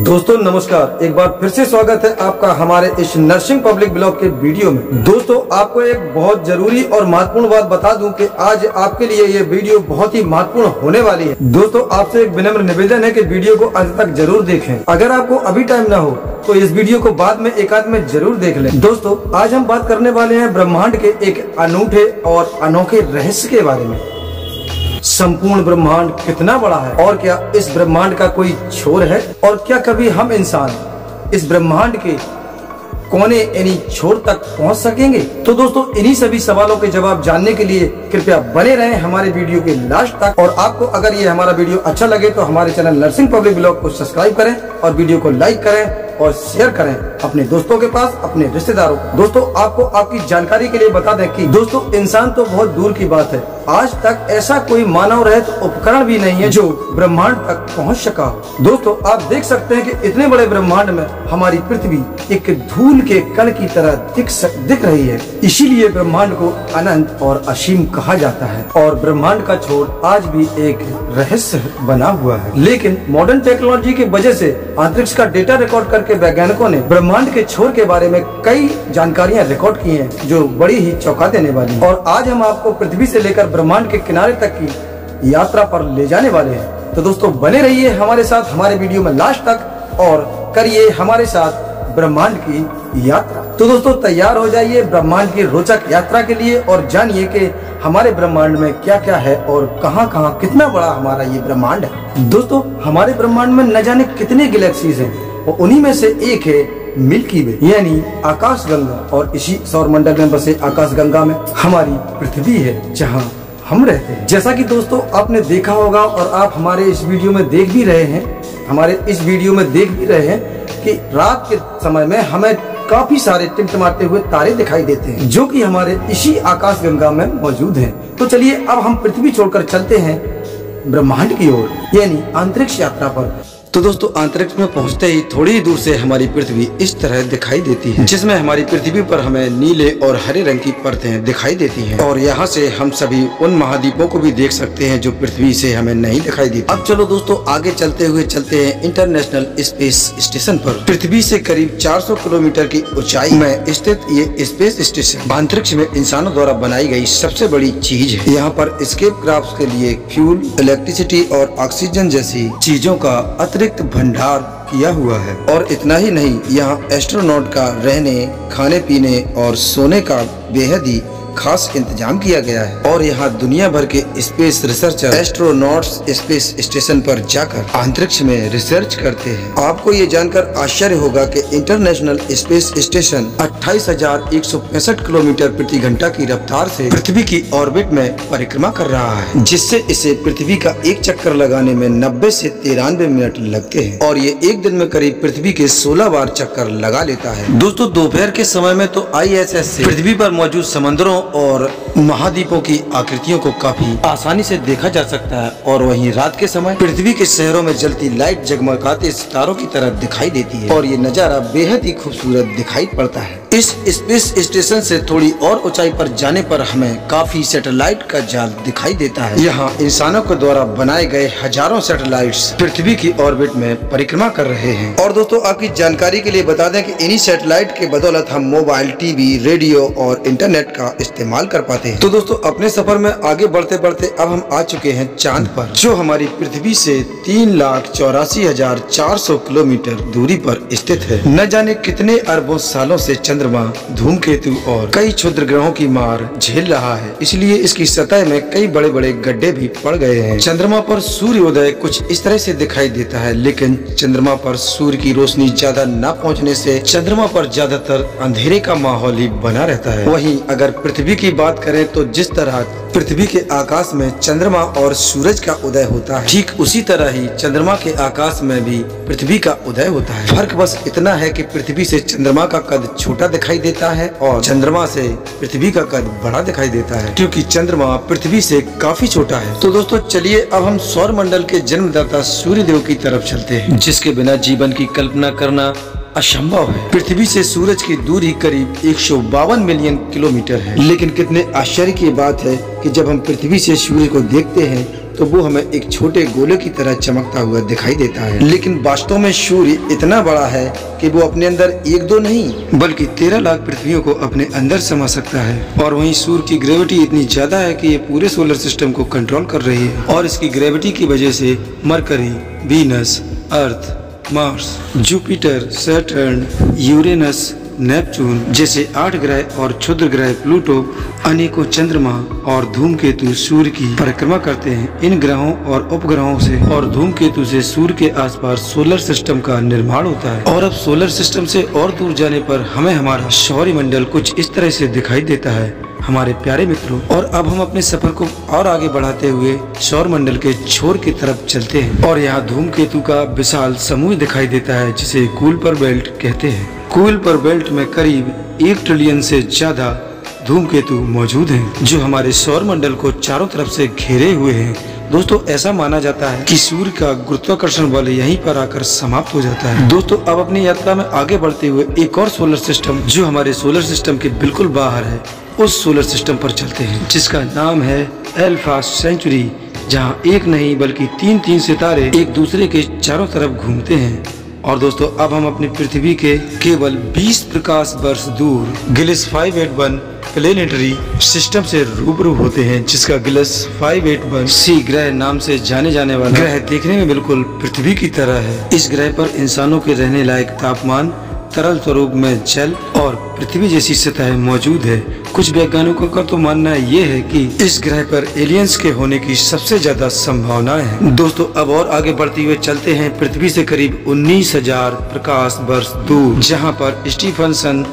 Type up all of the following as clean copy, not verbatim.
दोस्तों नमस्कार, एक बार फिर से स्वागत है आपका हमारे इस नर्सिंग पब्लिक ब्लॉग के वीडियो में। दोस्तों आपको एक बहुत जरूरी और महत्वपूर्ण बात बता दूं कि आज आपके लिए ये वीडियो बहुत ही महत्वपूर्ण होने वाली है। दोस्तों आपसे एक विनम्र निवेदन है कि वीडियो को अंत तक जरूर देखें। अगर आपको अभी टाइम न हो तो इस वीडियो को बाद में एकांत में जरूर देख लें। दोस्तों आज हम बात करने वाले हैं ब्रह्मांड के एक अनूठे और अनोखे रहस्य के बारे में। संपूर्ण ब्रह्मांड कितना बड़ा है और क्या इस ब्रह्मांड का कोई छोर है, और क्या कभी हम इंसान इस ब्रह्मांड के कोने यानी छोर तक पहुंच सकेंगे? तो दोस्तों इन्हीं सभी सवालों के जवाब जानने के लिए कृपया बने रहें हमारे वीडियो के लास्ट तक। और आपको अगर ये हमारा वीडियो अच्छा लगे तो हमारे चैनल नर्सिंग पब्लिक ब्लॉग को सब्सक्राइब करें और वीडियो को लाइक करें और शेयर करें अपने दोस्तों के पास, अपने रिश्तेदारों को। दोस्तों आपको आपकी जानकारी के लिए बता दें कि दोस्तों इंसान तो बहुत दूर की बात है, आज तक ऐसा कोई मानव रहित उपकरण भी नहीं है जो ब्रह्मांड तक पहुंच सका हो। दोस्तों आप देख सकते हैं कि इतने बड़े ब्रह्मांड में हमारी पृथ्वी एक धूल के कण की तरह दिख रही है। इसीलिए ब्रह्मांड को अनंत और असीम कहा जाता है और ब्रह्मांड का छोर आज भी एक रहस्य बना हुआ है। लेकिन मॉडर्न टेक्नोलॉजी की वजह से अंतरिक्ष का डेटा रिकॉर्ड करके वैज्ञानिकों ने ब्रह्मांड के छोर के बारे में कई जानकारियां रिकॉर्ड की हैं जो बड़ी ही चौंका देने वाली है। और आज हम आपको पृथ्वी से लेकर ब्रह्मांड के किनारे तक की यात्रा पर ले जाने वाले हैं। तो दोस्तों बने रहिए हमारे साथ हमारे वीडियो में लास्ट तक और करिए हमारे साथ ब्रह्मांड की यात्रा। तो दोस्तों तैयार हो जाइए ब्रह्मांड की रोचक यात्रा के लिए और जानिए कि हमारे ब्रह्मांड में क्या क्या है और कहां कहां कितना बड़ा हमारा ये ब्रह्मांड है। दोस्तों हमारे ब्रह्मांड में न जाने कितने गैलेक्सीज हैं और उन्हीं में से एक है मिल्की वे यानी आकाश गंगा। और इसी सौर मंडल में बसे आकाश गंगा में हमारी पृथ्वी है जहां हम रहते हैं। जैसा कि दोस्तों आपने देखा होगा और आप हमारे इस वीडियो में देख भी रहे हैं कि रात के समय में हमें काफी सारे टिमटिमाते हुए तारे दिखाई देते हैं जो कि हमारे इसी आकाश गंगा में मौजूद हैं। तो चलिए अब हम पृथ्वी छोड़कर चलते हैं ब्रह्मांड की ओर यानी अंतरिक्ष यात्रा पर। तो दोस्तों अंतरिक्ष में पहुंचते ही थोड़ी ही दूर से हमारी पृथ्वी इस तरह दिखाई देती है, जिसमें हमारी पृथ्वी पर हमें नीले और हरे रंग की परतें दिखाई देती हैं। और यहाँ से हम सभी उन महाद्वीपों को भी देख सकते हैं जो पृथ्वी से हमें नहीं दिखाई देती। अब चलो दोस्तों आगे चलते हैं इंटरनेशनल स्पेस स्टेशन पर। पृथ्वी से करीब 400 किलोमीटर की ऊंचाई में स्थित ये स्पेस स्टेशन अंतरिक्ष में इंसानों द्वारा बनाई गई सबसे बड़ी चीज है। यहाँ पर एस्केप क्राफ्ट के लिए फ्यूल, इलेक्ट्रिसिटी और ऑक्सीजन जैसी चीजों का अतिरिक्त भंडार किया हुआ है। और इतना ही नहीं, यहाँ एस्ट्रोनॉट का रहने, खाने पीने और सोने का बेहद ही खास इंतजाम किया गया है। और यहाँ दुनिया भर के space researcher astronauts space station पर जाकर अंतरिक्ष में रिसर्च करते हैं। आपको ये जानकर आश्चर्य होगा कि इंटरनेशनल स्पेस स्टेशन 28,165 किलोमीटर प्रति घंटा की रफ्तार से पृथ्वी की ऑर्बिट में परिक्रमा कर रहा है, जिससे इसे पृथ्वी का एक चक्कर लगाने में 90 से 93 मिनट लगते हैं। और ये एक दिन में करीब पृथ्वी के 16 बार चक्कर लगा लेता है। दोस्तों दोपहर के समय में तो ISS से पृथ्वी पर मौजूद समंदरों और महाद्वीपों की आकृतियों को काफी आसानी से देखा जा सकता है। और वहीं रात के समय पृथ्वी के शहरों में जलती लाइट जगमगाते सितारों की तरह दिखाई देती है और ये नजारा बेहद ही खूबसूरत दिखाई पड़ता है। इस स्पेस स्टेशन से थोड़ी और ऊंचाई पर जाने पर हमें काफी सैटेलाइट का जाल दिखाई देता है। यहाँ इंसानों के द्वारा बनाए गए हजारों सैटेलाइट्स पृथ्वी की ऑर्बिट में परिक्रमा कर रहे हैं। और दोस्तों आपकी जानकारी के लिए बता दें कि इन्हीं सैटेलाइट के बदौलत हम मोबाइल, टीवी, रेडियो और इंटरनेट का इस्तेमाल कर पाते हैं। तो दोस्तों अपने सफर में आगे बढ़ते बढ़ते अब हम आ चुके हैं चांद पर, जो हमारी पृथ्वी से 3,84,400 किलोमीटर दूरी पर स्थित है। न जाने कितने अरबों सालों से चंद्रमा, धूमकेतु और कई क्षुद्र ग्रहों की मार झेल रहा है, इसलिए इसकी सतह में कई बड़े बड़े गड्ढे भी पड़ गए हैं। चंद्रमा पर सूर्योदय कुछ इस तरह से दिखाई देता है, लेकिन चंद्रमा पर सूर्य की रोशनी ज्यादा न पहुंचने से चंद्रमा पर ज्यादातर अंधेरे का माहौल ही बना रहता है। वहीं अगर पृथ्वी की बात करें तो जिस तरह पृथ्वी के आकाश में चंद्रमा और सूरज का उदय होता है, ठीक उसी तरह ही चंद्रमा के आकाश में भी पृथ्वी का उदय होता है। फर्क बस इतना है कि पृथ्वी से चंद्रमा का कद छोटा दिखाई देता है और चंद्रमा से पृथ्वी का कद बड़ा दिखाई देता है, क्योंकि चंद्रमा पृथ्वी से काफी छोटा है। तो दोस्तों चलिए अब हम सौर मंडल के जन्मदाता सूर्य देव की तरफ चलते हैं, जिसके बिना जीवन की कल्पना करना असंभव है। पृथ्वी से सूरज की दूरी करीब 152 मिलियन किलोमीटर है। लेकिन कितने आश्चर्य की बात है कि जब हम पृथ्वी से सूर्य को देखते हैं तो वो हमें एक छोटे गोले की तरह चमकता हुआ दिखाई देता है, लेकिन वास्तव में सूर्य इतना बड़ा है कि वो अपने अंदर एक दो नहीं बल्कि 13 लाख पृथ्वियों को अपने अंदर समा सकता है। और वहीं सूर्य की ग्रेविटी इतनी ज्यादा है कि ये पूरे सोलर सिस्टम को कंट्रोल कर रही है, और इसकी ग्रेविटी की वजह से Mercury, Venus, Earth, Mars, Jupiter, Saturn, Uranus, Neptune जैसे 8 ग्रह और क्षुद्र ग्रह प्लूटो, अनेकों चंद्रमा और धूमकेतु सूर्य की परिक्रमा करते हैं। इन ग्रहों और उपग्रहों से और धूमकेतु से सूर्य के आसपास सोलर सिस्टम का निर्माण होता है। और अब सोलर सिस्टम से और दूर जाने पर हमें हमारा सौरमंडल कुछ इस तरह से दिखाई देता है हमारे प्यारे मित्रों। और अब हम अपने सफर को और आगे बढ़ाते हुए सौरमंडल के छोर की तरफ चलते हैं, और यहाँ धूमकेतु का विशाल समूह दिखाई देता है जिसे कुइपर बेल्ट कहते हैं। कुइपर बेल्ट में करीब 1 ट्रिलियन से ज्यादा धूमकेतु मौजूद हैं, जो हमारे सौरमंडल को चारों तरफ से घेरे हुए हैं। दोस्तों, ऐसा माना जाता है कि सूर्य का गुरुत्वाकर्षण बल यहीं पर आकर समाप्त हो जाता है। दोस्तों, अब अपनी यात्रा में आगे बढ़ते हुए एक और सोलर सिस्टम जो हमारे सोलर सिस्टम के बिल्कुल बाहर है, उस सोलर सिस्टम पर चलते हैं जिसका नाम है अल्फा सेंचुरी, जहाँ एक नहीं बल्कि 3 सितारे एक दूसरे के चारों तरफ घूमते हैं। और दोस्तों, अब हम अपनी पृथ्वी के केवल 20 प्रकाश वर्ष दूर गिलिस 581 प्लेनेटरी सिस्टम से रूबरू होते हैं, जिसका गिलिस 581 सी ग्रह नाम से जाने जाने वाला ग्रह देखने में बिल्कुल पृथ्वी की तरह है। इस ग्रह पर इंसानों के रहने लायक तापमान, तरल स्वरूप में जल और पृथ्वी जैसी सतह मौजूद है। कुछ वैज्ञानिकों का तो मानना ये है कि इस ग्रह पर एलियंस के होने की सबसे ज्यादा संभावनाएं हैं। दोस्तों, अब और आगे बढ़ते हुए चलते हैं पृथ्वी से करीब 19,000 प्रकाश वर्ष दूर, जहां पर स्टीफनसन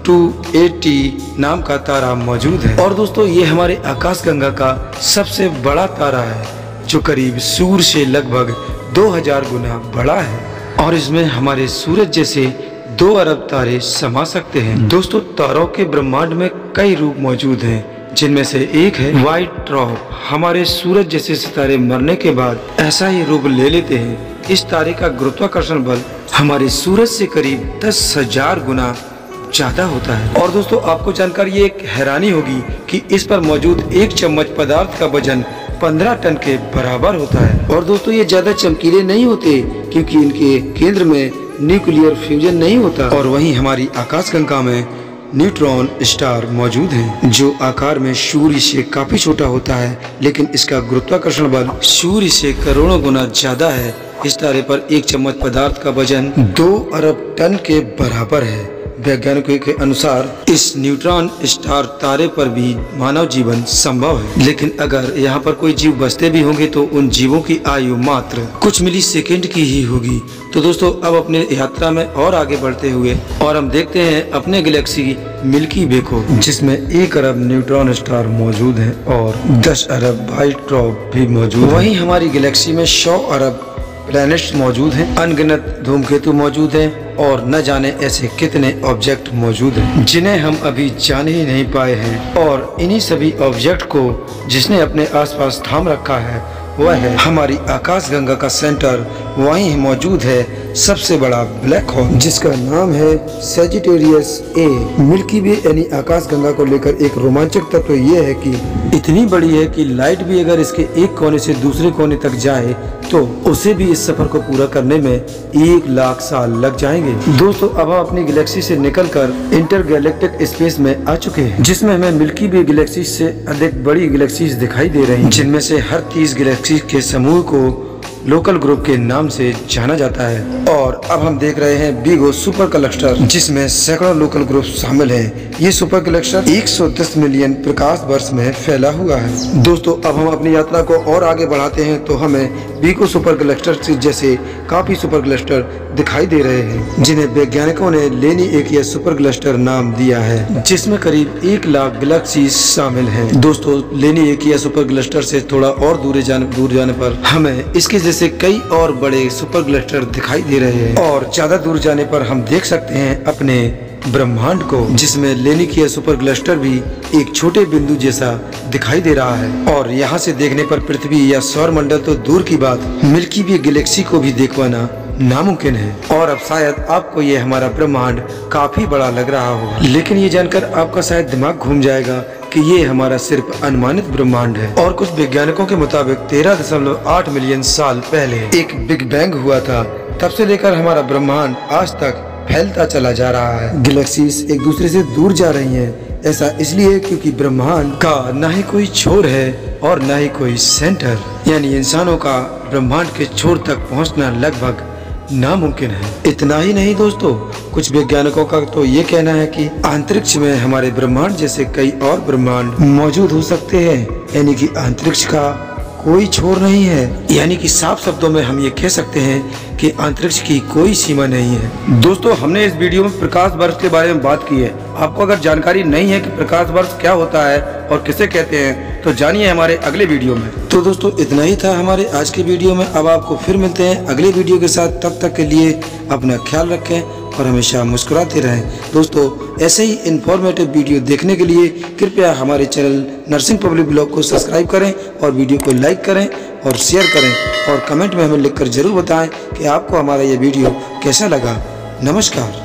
280 नाम का तारा मौजूद है। और दोस्तों, ये हमारे आकाशगंगा का सबसे बड़ा तारा है, जो करीब सूर्य से लगभग 2000 गुना बड़ा है, और इसमें हमारे सूरज जैसे 2 अरब तारे समा सकते हैं। दोस्तों, तारों के ब्रह्मांड में कई रूप मौजूद हैं, जिनमें से एक है व्हाइट ड्वार्फ। हमारे सूरज जैसे सितारे मरने के बाद ऐसा ही रूप ले लेते हैं। इस तारे का गुरुत्वाकर्षण बल हमारे सूरज से करीब 10,000 गुना ज्यादा होता है। और दोस्तों, आपको जानकर ये एक हैरानी होगी कि इस पर मौजूद 1 चम्मच पदार्थ का वजन 15 टन के बराबर होता है। और दोस्तों, ये ज्यादा चमकीले नहीं होते क्योंकि इनके केंद्र में न्यूक्लियर फ्यूजन नहीं होता। और वहीं हमारी आकाशगंगा में न्यूट्रॉन स्टार मौजूद हैं, जो आकार में सूर्य से काफी छोटा होता है, लेकिन इसका गुरुत्वाकर्षण बल सूर्य से करोड़ों गुना ज्यादा है। इस तारे पर 1 चम्मच पदार्थ का वजन 2 अरब टन के बराबर है। वैज्ञानिकों के अनुसार इस न्यूट्रॉन स्टार तारे पर भी मानव जीवन संभव है, लेकिन अगर यहाँ पर कोई जीव बसते भी होंगे तो उन जीवों की आयु मात्र कुछ मिली सेकेंड की ही होगी। तो दोस्तों, अब अपने यात्रा में और आगे बढ़ते हुए और हम देखते हैं अपने गैलेक्सी मिल्की वे को, जिसमें 1 अरब न्यूट्रॉन स्टार मौजूद है और 10 अरब व्हाइट ड्वार्फ भी मौजूद है। वहीं हमारी गैलेक्सी में 100 अरब प्लैनेट्स मौजूद हैं, अनगिनत धूमकेतु मौजूद हैं, और न जाने ऐसे कितने ऑब्जेक्ट मौजूद हैं जिन्हें हम अभी जान ही नहीं पाए हैं। और इन्हीं सभी ऑब्जेक्ट को जिसने अपने आसपास थाम रखा है वह है हमारी आकाशगंगा का सेंटर। वहीं मौजूद है सबसे बड़ा ब्लैक होल, जिसका नाम है सजिटेरियस ए। मिल्की वे यानी आकाशगंगा को लेकर एक रोमांचक तत्व ये है कि इतनी बड़ी है कि लाइट भी अगर इसके एक कोने से दूसरे कोने तक जाए तो उसे भी इस सफर को पूरा करने में 1 लाख साल लग जाएंगे। दोस्तों, अब हम अपनी गैलेक्सी से निकलकर इंटरगैलेक्टिक स्पेस में आ चुके हैं, जिसमें हमें मिल्की वे गैलेक्सी से अधिक बड़ी गैलेक्सीज दिखाई दे रही हैं, जिनमें से हर 30 गैलेक्सी के समूह को लोकल ग्रुप के नाम से जाना जाता है। और अब हम देख रहे हैं बीगो सुपर क्लस्टर, जिसमें सैकड़ों लोकल ग्रुप शामिल हैं। ये सुपर क्लस्टर 110 मिलियन प्रकाश वर्ष में फैला हुआ है। दोस्तों, अब हम अपनी यात्रा को और आगे बढ़ाते हैं तो हमें बीगो सुपर क्लस्टर जैसे काफी सुपर क्लस्टर दिखाई दे रहे हैं, जिन्हें वैज्ञानिकों ने लेनी एक्वियस सुपर क्लस्टर नाम दिया है, जिसमें करीब 1 लाख गैलेक्सी शामिल हैं। दोस्तों, लेनी एक्वियस सुपर क्लस्टर से थोड़ा और दूर जाने पर हमें इसके जैसे कई और बड़े सुपर क्लस्टर दिखाई दे रहे हैं। और ज्यादा दूर जाने पर हम देख सकते हैं अपने ब्रह्मांड को, जिसमें लेनिकिया सुपर क्लस्टर भी एक छोटे बिंदु जैसा दिखाई दे रहा है। और यहाँ से देखने पर पृथ्वी या सौरमंडल तो दूर की बात, मिल्की वे गैलेक्सी को भी देख पाना नामुमकिन है। और अब शायद आपको ये हमारा ब्रह्मांड काफी बड़ा लग रहा होगा, लेकिन ये जानकर आपका शायद दिमाग घूम जाएगा कि ये हमारा सिर्फ अनुमानित ब्रह्मांड है और कुछ वैज्ञानिकों के मुताबिक 13.8 मिलियन साल पहले एक बिग बैंग हुआ था। तब से लेकर हमारा ब्रह्मांड आज तक फैलता चला जा रहा है। गैलेक्सीज एक दूसरे से दूर जा रही हैं। ऐसा इसलिए क्योंकि ब्रह्मांड का ना ही कोई छोर है और ना ही कोई सेंटर, यानी इंसानों का ब्रह्मांड के छोर तक पहुंचना लगभग नामुमकिन है। इतना ही नहीं दोस्तों, कुछ वैज्ञानिकों का तो ये कहना है कि अंतरिक्ष में हमारे ब्रह्मांड जैसे कई और ब्रह्मांड मौजूद हो सकते हैं, यानी कि अंतरिक्ष का कोई छोर नहीं है। यानी कि साफ शब्दों में हम ये कह सकते हैं कि अंतरिक्ष की कोई सीमा नहीं है। दोस्तों, हमने इस वीडियो में प्रकाश वर्ष के बारे में बात की है। आपको अगर जानकारी नहीं है कि प्रकाश वर्ष क्या होता है और किसे कहते हैं तो जानिए हमारे अगले वीडियो में। तो दोस्तों, इतना ही था हमारे आज के वीडियो में। अब आपको फिर मिलते हैं अगले वीडियो के साथ। तब तक के लिए अपना ख्याल रखें और हमेशा मुस्कुराते रहें। दोस्तों, ऐसे ही इन्फॉर्मेटिव वीडियो देखने के लिए कृपया हमारे चैनल नर्सिंग पब्लिक ब्लॉग को सब्सक्राइब करें और वीडियो को लाइक करें और शेयर करें और कमेंट में हमें लिखकर जरूर बताएं कि आपको हमारा ये वीडियो कैसा लगा। नमस्कार।